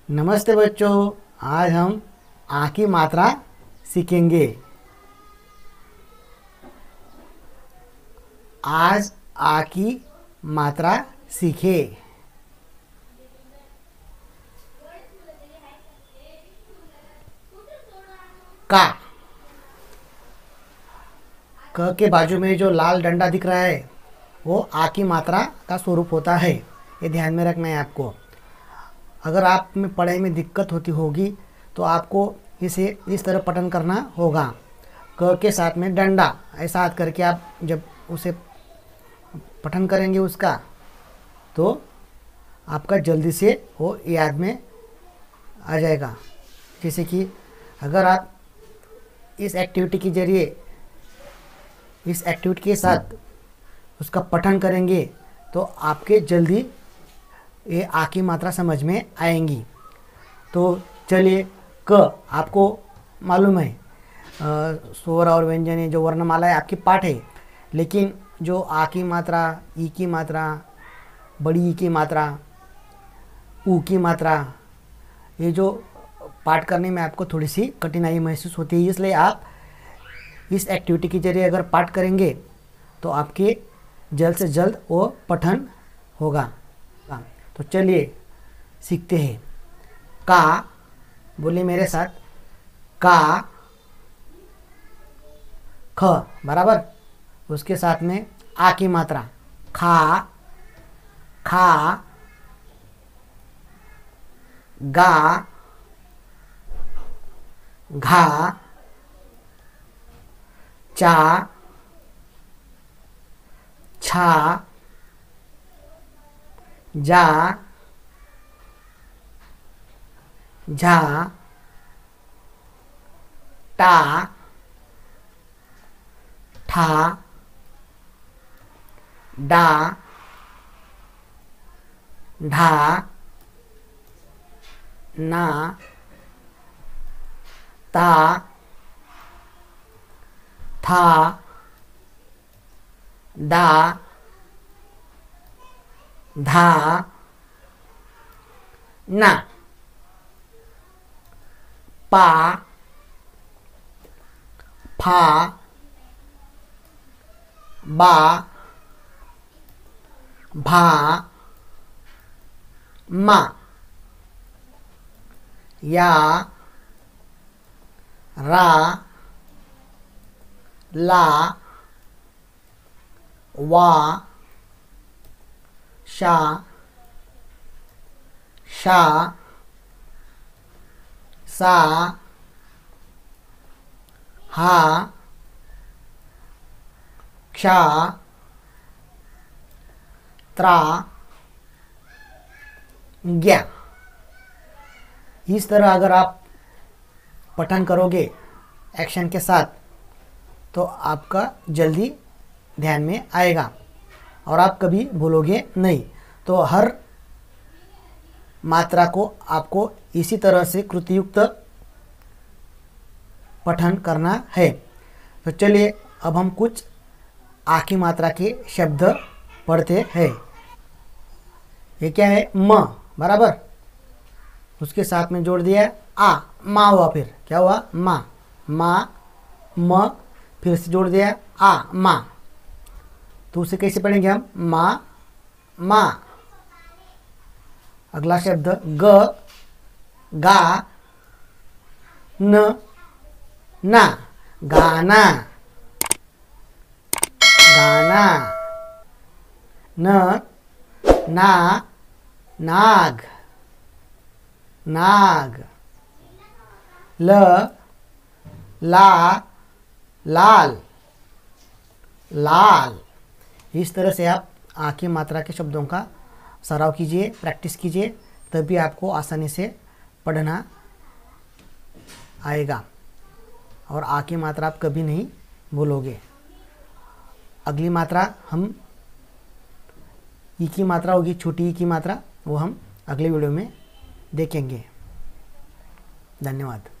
नमस्ते बच्चों, आज हम आ की मात्रा सीखेंगे। आज आ की मात्रा सीखे। का। क के बाजू में जो लाल डंडा दिख रहा है वो आ की मात्रा का स्वरूप होता है। ये ध्यान में रखना है आपको। अगर आप में पढ़ाई में दिक्कत होती होगी तो आपको इसे इस तरह पठन करना होगा। क के साथ में डंडा ऐसा हाथ करके आप जब उसे पठन करेंगे उसका, तो आपका जल्दी से वो याद में आ जाएगा। जैसे कि अगर आप इस एक्टिविटी के जरिए, इस एक्टिविटी के साथ उसका पठन करेंगे तो आपके जल्दी ये आ की मात्रा समझ में आएंगी। तो चलिए, क आपको मालूम है स्वर और व्यंजन जो वर्णमाला है आपकी पाठ है, लेकिन जो आ की मात्रा, ई की मात्रा, बड़ी ई की मात्रा, ऊ की मात्रा, ये जो पाठ करने में आपको थोड़ी सी कठिनाई महसूस होती है। इसलिए आप इस एक्टिविटी के जरिए अगर पाठ करेंगे तो आपके जल्द से जल्द वो पठन होगा। तो चलिए सीखते हैं। का, बोलिए मेरे साथ, का, ख बराबर, उसके साथ में आ की मात्रा खा, खा, गा, घा, चा, छा, जा, झा, टा, ठा, डा, ढा, ना, ता, था, दा, धा, ना, पा, फा, बा, भा, मा, या, रा, ला, वा, शा, शा, सा, हा,क्षा, त्रा, ज्ञा। इस तरह अगर आप पठन करोगे एक्शन के साथ तो आपका जल्दी ध्यान में आएगा और आप कभी भूलोगे नहीं। तो हर मात्रा को आपको इसी तरह से कृतियुक्त पठन करना है। तो चलिए अब हम कुछ आ की मात्रा के शब्द पढ़ते हैं। ये क्या है? म बराबर, उसके साथ में जोड़ दिया आ, माँ हुआ, फिर क्या हुआ? माँ, माँ, म, फिर से जोड़ दिया आ, माँ। तो उसे कैसे पढ़ेंगे हम? माँ, माँ। अगला शब्द ग, गा, न, ना, गाना, गाना, न, ना, नाग, नाग, ल, ला, लाल, लाल। इस तरह से आप आ की मात्रा के शब्दों का सराव कीजिए, प्रैक्टिस कीजिए, तभी आपको आसानी से पढ़ना आएगा और आ की मात्रा आप कभी नहीं भूलोगे। अगली मात्रा हम ई की मात्रा होगी, छोटी ई की मात्रा, वो हम अगले वीडियो में देखेंगे। धन्यवाद।